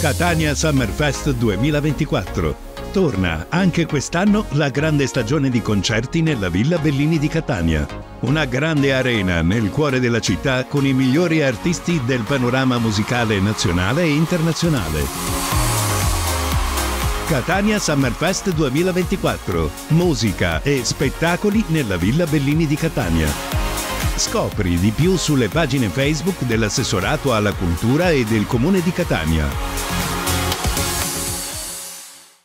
Catania Summerfest 2024. Torna anche quest'anno la grande stagione di concerti nella Villa Bellini di Catania. Una grande arena nel cuore della città con i migliori artisti del panorama musicale nazionale e internazionale. Catania Summerfest 2024. Musica e spettacoli nella Villa Bellini di Catania. Scopri di più sulle pagine Facebook dell'Assessorato alla Cultura e del Comune di Catania.